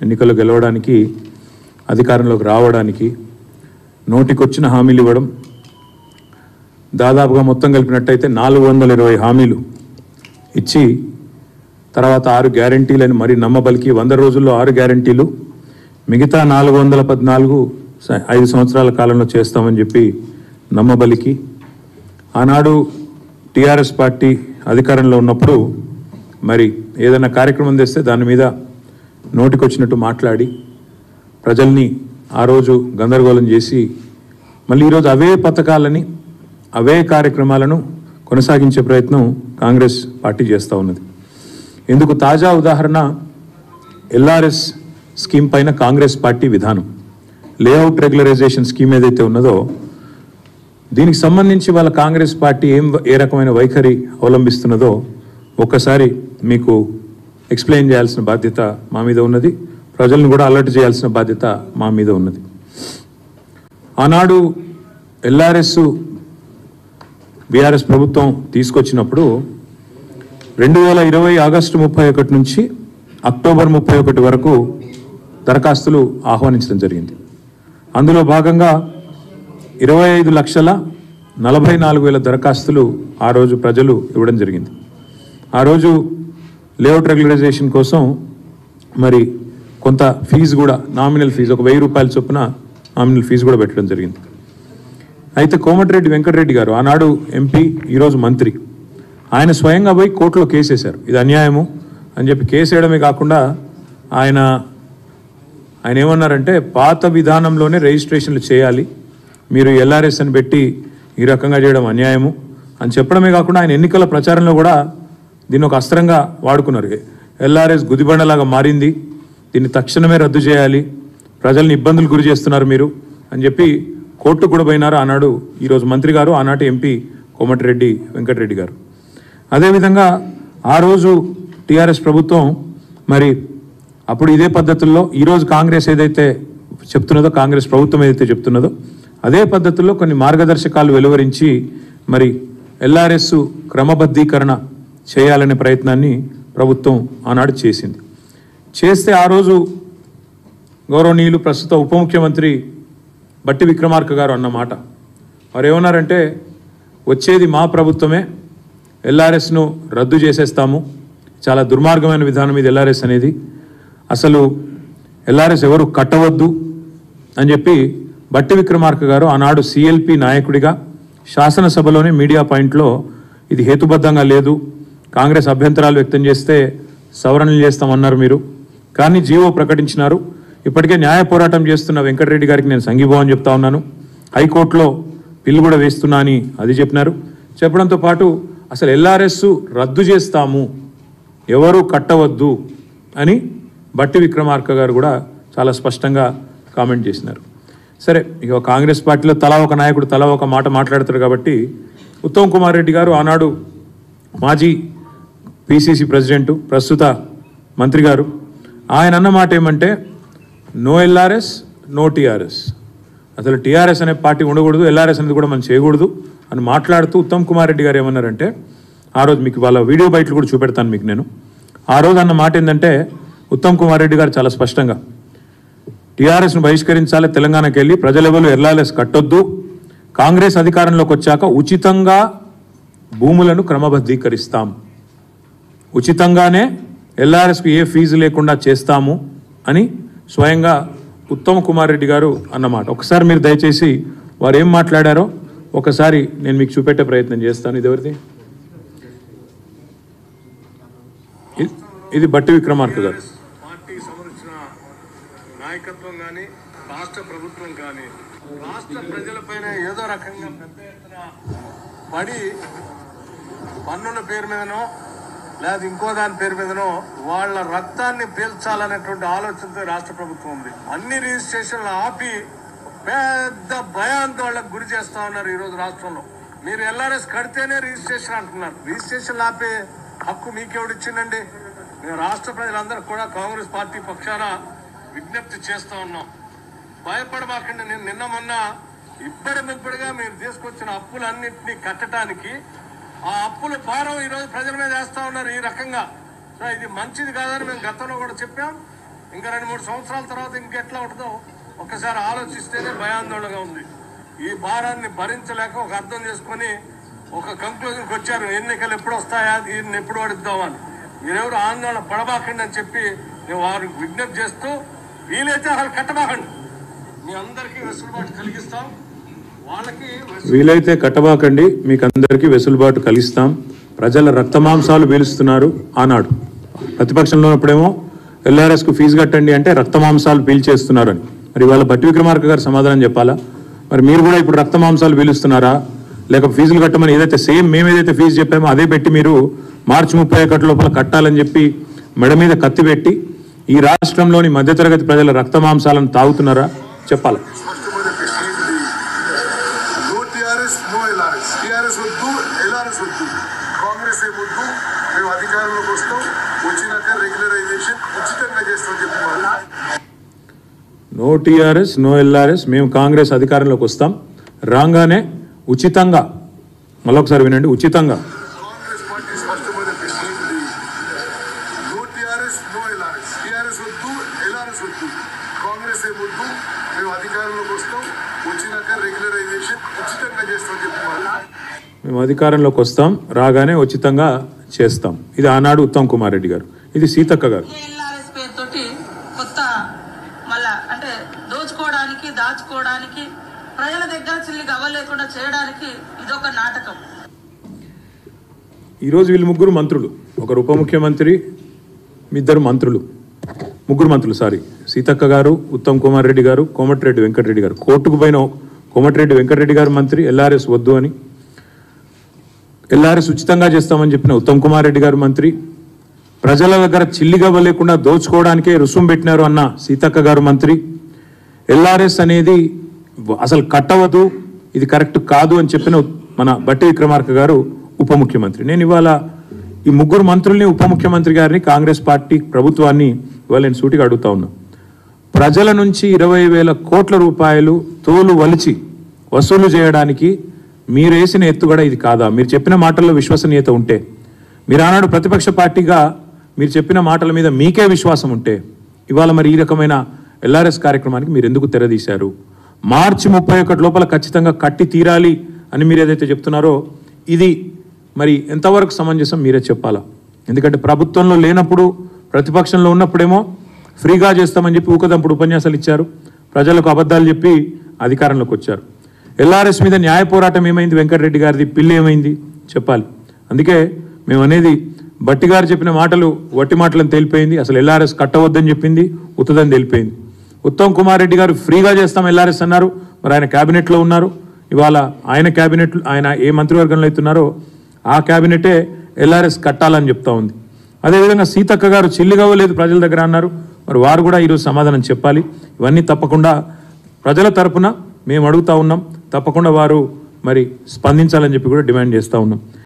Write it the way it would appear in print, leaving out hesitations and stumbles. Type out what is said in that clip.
ఎన్నికల్లో గెలవడానికి, అధికారంలోకి రావడానికి నోటికొచ్చిన హామీలు ఇవ్వడం, దాదాపుగా మొత్తం కలిపినట్టయితే 420 హామీలు ఇచ్చి తర్వాత 6 గ్యారంటీలని మరి నమ్మబలికి 100 రోజుల్లో 6 గ్యారంటీలు, మిగతా 414 5 సంవత్సరాల కాలంలో చేస్తామని చెప్పి నమ్మబలికి, ఆనాడు టీఆర్ఎస్ పార్టీ అధికారంలో ఉన్నప్పుడు మరి ఏదైనా కార్యక్రమం తెస్తే దాని మీద నోటికొచ్చినట్టు మాట్లాడి ప్రజల్ని ఆ రోజు గందరగోళం చేసి మళ్ళీ ఈరోజు అవే పథకాలని అవే కార్యక్రమాలను కొనసాగించే ప్రయత్నం కాంగ్రెస్ పార్టీ చేస్తూ ఉన్నది. ఇందుకు తాజా ఉదాహరణ ఎల్ఆర్ఎస్ స్కీమ్ పైన కాంగ్రెస్ పార్టీ విధానం. లేఅవుట్ రెగ్యులరైజేషన్ స్కీమ్ ఏదైతే ఉన్నదో దీనికి సంబంధించి వాళ్ళ కాంగ్రెస్ పార్టీ ఏ రకమైన వైఖరి అవలంబిస్తున్నదో ఒక్కసారి మీకు ఎక్స్ప్లెయిన్ చేయాల్సిన బాధ్యత మా మీద ఉన్నది. ప్రజలను కూడా అలర్ట్ చేయాల్సిన బాధ్యత మా మీద ఉన్నది. ఆనాడు ఎల్ఆర్ఎస్ బీఆర్ఎస్ ప్రభుత్వం తీసుకొచ్చినప్పుడు 2020 ఆగస్టు 31 నుంచి అక్టోబర్ 31 వరకు దరఖాస్తులు ఆహ్వానించడం జరిగింది. అందులో భాగంగా 25,44,000 దరఖాస్తులు ఆ రోజు ప్రజలు ఇవ్వడం జరిగింది. ఆ రోజు లేఅవుట్ రెగ్యులరైజేషన్ కోసం మరి కొంత ఫీజు కూడా, నామినల్ ఫీజు ఒక 1000 రూపాయల చొప్పున నామినల్ ఫీజు కూడా పెట్టడం జరిగింది. అయితే కోమటిరెడ్డి వెంకటరెడ్డి గారు ఆనాడు ఎంపీ, ఈరోజు మంత్రి, ఆయన స్వయంగా పోయి కోర్టులో కేసు వేశారు. ఇది అన్యాయము అని చెప్పి కేసు వేయడమే కాకుండా ఆయన ఏమన్నారంటే పాత విధానంలోనే రిజిస్ట్రేషన్లు చేయాలి, మీరు ఎల్ఆర్ఎస్ అని పెట్టి ఈ రకంగా చేయడం అన్యాయము అని చెప్పడమే కాకుండా ఆయన ఎన్నికల ప్రచారంలో కూడా దీన్ని ఒక అస్త్రంగా వాడుకున్నారు. ఎల్ఆర్ఎస్ గుదిబండలాగా మారింది, దీన్ని తక్షణమే రద్దు చేయాలి, ప్రజల్ని ఇబ్బందులు గురి చేస్తున్నారు మీరు అని చెప్పి కోర్టుకు కూడా పోయినారు ఆనాడు ఈరోజు మంత్రి గారు, ఆనాటి ఎంపీ కోమటిరెడ్డి వెంకటరెడ్డి గారు. అదేవిధంగా ఆ రోజు టీఆర్ఎస్ ప్రభుత్వం మరి అప్పుడు ఇదే పద్ధతుల్లో ఈరోజు కాంగ్రెస్ ఏదైతే చెప్తున్నదో, కాంగ్రెస్ ప్రభుత్వం ఏదైతే చెప్తున్నదో అదే పద్ధతుల్లో కొన్ని మార్గదర్శకాలు వెలువరించి మరి ఎల్ఆర్ఎస్ క్రమబద్ధీకరణ చేయాలనే ప్రయత్నాన్ని ప్రభుత్వం ఆనాడు చేసింది. చేస్తే ఆ రోజు గౌరవనీయులు ప్రస్తుత ఉప ముఖ్యమంత్రి బట్టి విక్రమార్క గారు అన్నమాట, వారు ఏమన్నారంటే వచ్చేది మా ప్రభుత్వమే, ఎల్ఆర్ఎస్ను రద్దు చేసేస్తాము, చాలా దుర్మార్గమైన విధానం ఇది ఎల్ఆర్ఎస్ అనేది, అసలు ఎల్ఆర్ఎస్ ఎవరు కట్టవద్దు అని చెప్పి బట్టి విక్రమార్క గారు ఆనాడు సిఎల్పి నాయకుడిగా శాసనసభలోనే మీడియా పాయింట్లో ఇది హేతుబద్ధంగా లేదు, కాంగ్రెస్ అభ్యంతరాలు వ్యక్తం చేస్తే సవరణలు చేస్తామన్నారు మీరు, కానీ జీవో ప్రకటించినారు. ఇప్పటికే న్యాయ పోరాటం చేస్తున్న వెంకటరెడ్డి గారికి నేను సంఘీభావం చెప్తా ఉన్నాను, హైకోర్టులో బిల్లు కూడా వేస్తున్నా అని అది చెప్పినారు. చెప్పడంతో పాటు అసలు ఎల్ఆర్ఎస్ రద్దు చేస్తాము, ఎవరు కట్టవద్దు అని బట్టి విక్రమార్క గారు కూడా చాలా స్పష్టంగా కామెంట్ చేసినారు. సరే, ఇక కాంగ్రెస్ పార్టీలో తలా ఒక నాయకుడు తలా ఒక మాట మాట్లాడతారు కాబట్టి ఉత్తమ్ కుమార్ రెడ్డి గారు ఆనాడు మాజీ పిసిసి ప్రెసిడెంటు, ప్రస్తుత మంత్రి గారు, ఆయన అన్న మాట ఏమంటే నో ఎల్ఆర్ఎస్ నో టీఆర్ఎస్, అసలు టీఆర్ఎస్ అనే పార్టీ ఉండకూడదు, ఎల్ఆర్ఎస్ అనేది కూడా మనం చేయకూడదు అని మాట్లాడుతూ ఉత్తమ్ కుమార్ రెడ్డి గారు ఏమన్నారంటే, ఆ రోజు మీకు వాళ్ళ వీడియో బయటలు కూడా చూపెడతాను మీకు నేను, ఆ రోజు అన్న మాట ఏంటంటే ఉత్తమ్ కుమార్ రెడ్డి గారు చాలా స్పష్టంగా టీఆర్ఎస్ను బహిష్కరించాలి, తెలంగాణకి వెళ్ళి ప్రజలెవరు ఎల్ఆర్ఎస్ కట్టొద్దు, కాంగ్రెస్ అధికారంలోకి వచ్చాక ఉచితంగా భూములను క్రమబద్ధీకరిస్తాం, ఉచితంగానే ఎల్ఆర్ఎస్కు ఏ ఫీజు లేకుండా చేస్తాము అని స్వయంగా ఉత్తమ్ కుమార్ రెడ్డి గారు అన్నమాట. ఒకసారి మీరు దయచేసి వారు ఏం మాట్లాడారో ఒకసారి నేను మీకు చూపెట్టే ప్రయత్నం చేస్తాను. ఇది ఎవరిది? ఇది బట్టి విక్రమార్క గారు. పార్టీ సంబంధించిన నాయకత్వం కానీ రాష్ట్ర ప్రభుత్వం కానీ రాష్ట్ర ప్రజలపైన ఏదో రకంగా పెద్ద ఎత్తున పడి పన్నుల పేరు మీదనో లేదా ఇంకో దాని పేరు మీదనో వాళ్ళ రక్తాన్ని పీల్చాలనేటువంటి ఆలోచనతో రాష్ట్ర ప్రభుత్వం ఉంది. అన్ని రిజిస్ట్రేషన్లు ఆపి పెద్ద భయాంతో వాళ్ళకు గురి చేస్తా ఉన్నారు. ఈరోజు రాష్ట్రంలో మీరు ఎల్ఆర్ఎస్ కడితేనే రిజిస్ట్రేషన్ అంటున్నారు. రిజిస్ట్రేషన్ ఆపే హక్కు మీకెవడిచ్చిందండి? మేము రాష్ట్ర ప్రజలందరూ కూడా కాంగ్రెస్ పార్టీ పక్షాన విజ్ఞప్తి చేస్తూ ఉన్నాం, భయపడమాకండి. నేను నిన్న మొన్న ఇప్పటిగా మీరు తీసుకొచ్చిన అప్పులన్నింటినీ కట్టడానికి ఆ అప్పుల భారం ఈరోజు ప్రజల మీద వేస్తూ ఉన్నారు ఈ రకంగా. సో ఇది మంచిది కాదని మేము గతంలో కూడా చెప్పాం. ఇంకా 2-3 సంవత్సరాల తర్వాత ఇంకెట్లా ఉంటుందో ఒక్కసారి ఆలోచిస్తేనే భయాందోళనగా ఉంది. ఈ భారాన్ని భరించలేక ఒక అర్థం చేసుకొని ఒక కంక్లూజన్కి వచ్చారు, ఎన్నికలు ఎప్పుడు వస్తాయా, దీన్ని ఎప్పుడు పడిద్దామని. మీరెవరు ఆందోళన పడబాకండి అని చెప్పి నేను వారికి విజ్ఞప్తి చేస్తూ, వీలైతే అసలు కట్టబాకండి, మీ అందరికీ వెసులుబాటు కలిగిస్తాం. వాళ్ళకి వీలైతే కట్టబాకండి, మీకు అందరికీ వెసులుబాటు కలిగిస్తాం. ప్రజల రక్తమాంసాలు పీలుస్తున్నారు. ఆనాడు ప్రతిపక్షంలో ఉన్నప్పుడేమో ఎల్ఆర్ఎస్కు ఫీజు కట్టండి అంటే రక్తమాంసాలు పీల్చేస్తున్నారని. మరి ఇవాళ భట్టి విక్రమార్క గారు సమాధానం చెప్పాలా? మరి మీరు కూడా ఇప్పుడు రక్తమాంసాలు పీలుస్తున్నారా, లేక ఫీజులు కట్టమని ఏదైతే సేమ్ మేము ఏదైతే ఫీజు చెప్పామో అదే పెట్టి మీరు మార్చి 31 లోపల కట్టాలని చెప్పి మెడ మీద కత్తి పెట్టి ఈ రాష్ట్రంలోని మధ్యతరగతి ప్రజల రక్తమాంసాలను తాగుతున్నారా చెప్పాలి. నో టీఆర్ఎస్ నో ఎల్ఆర్ఎస్, మేము కాంగ్రెస్ అధికారంలోకి వస్తాం, రాగానే ఉచితంగా, మళ్ళొకసారి వినండి, ఉచితంగా మేము అధికారంలోకి వస్తాం, రాగానే ఉచితంగా చేస్తాం. ఇది ఆనాడు ఉత్తమ్ కుమార్ రెడ్డి గారు, ఇది సీతక్క గారు. అంటే దోచుకోవడానికి, దాచుకోవడానికి, ప్రజల దగ్గర చిల్లికి అవ్వలేకుండా చేయడానికి ఇదొక నాటకం. ఈరోజు వీళ్ళు ముగ్గురు మంత్రులు, ఒకరు ఉప ముఖ్యమంత్రి, ఇద్దరు మంత్రులు, ముగ్గురు మంత్రులు సీతక్క గారు, ఉత్తమ్ కుమార్ రెడ్డి గారు, కోమటిరెడ్డి వెంకటరెడ్డి గారు. కోర్టుకు పోయిన కోమటిరెడ్డి వెంకటరెడ్డి గారు మంత్రి, ఎల్ఆర్ఎస్ వద్దు అని, ఎల్ఆర్ఎస్ ఉచితంగా చేస్తామని చెప్పిన ఉత్తమ్ కుమార్ రెడ్డి గారు మంత్రి, ప్రజల దగ్గర చిల్లిగవ్వ లేకుండా దోచుకోవడానికే రుసుము పెట్టినారు అన్న సీతక్క గారు మంత్రి, ఎల్ఆర్ఎస్ అనేది అసలు కట్టవద్దు, ఇది కరెక్ట్ కాదు అని చెప్పిన మన భట్టి విక్రమార్క గారు ఉప ముఖ్యమంత్రి. నేను ఇవాళ ఈ ముగ్గురు మంత్రుల్ని, ఉప ముఖ్యమంత్రి గారిని, కాంగ్రెస్ పార్టీ ప్రభుత్వాన్ని ఇవాళ నేను సూటిగా అడుగుతా ఉన్నా. ప్రజల నుంచి 20,000 కోట్ల రూపాయలు తోలు వలిచి వసూలు చేయడానికి మీరు వేసిన ఎత్తుగడ ఇది కాదా? మీరు చెప్పిన మాటల్లో విశ్వసనీయత ఉంటే, మీరు ఆనాడు ప్రతిపక్ష పార్టీగా మీరు చెప్పిన మాటల మీద మీకే విశ్వాసం ఉంటే, ఇవాళ మరి ఈ రకమైన ఎల్ఆర్ఎస్ కార్యక్రమానికి మీరు ఎందుకు తెరదీశారు? మార్చి 31 లోపల ఖచ్చితంగా కట్టి తీరాలి అని మీరు ఏదైతే చెప్తున్నారో ఇది మరి ఎంతవరకు సమంజసం మీరే చెప్పాలా. ఎందుకంటే ప్రభుత్వంలో లేనప్పుడు, ప్రతిపక్షంలో ఉన్నప్పుడేమో ఫ్రీగా చేస్తామని చెప్పి ఊకదంపుడు ఉపన్యాసాలు ఇచ్చారు, ప్రజలకు అబద్ధాలు చెప్పి అధికారంలోకి వచ్చారు. ఎల్ఆర్ఎస్ మీద న్యాయ పోరాటం ఏమైంది? వెంకటరెడ్డి గారిది పిల్లి ఏమైంది చెప్పాలి. అందుకే మేము అనేది, భట్టి గారు చెప్పిన మాటలు వట్టి మాటలను తేలిపోయింది. అసలు ఎల్ఆర్ఎస్ కట్టవద్దని చెప్పింది ఉత్తదని తేలిపోయింది. ఉత్తమ్ కుమార్ రెడ్డి గారు ఫ్రీగా చేస్తాం ఎల్ఆర్ఎస్ అన్నారు, మరి ఆయన క్యాబినెట్లో ఉన్నారు. ఇవాళ ఆయన క్యాబినెట్, ఆయన ఏ మంత్రివర్గంలో అవుతున్నారో ఆ క్యాబినెటే ఎల్ఆర్ఎస్ కట్టాలని చెప్తా ఉంది. అదేవిధంగా సీతక్క గారు చిల్లిగవ్వలేదు ప్రజల దగ్గర అన్నారు, మరి వారు కూడా ఈరోజు సమాధానం చెప్పాలి. ఇవన్నీ తప్పకుండా ప్రజల తరపున మేము అడుగుతా ఉన్నాం, తప్పకుండా వారు మరి స్పందించాలని చెప్పి కూడా డిమాండ్ చేస్తూ ఉన్నాం.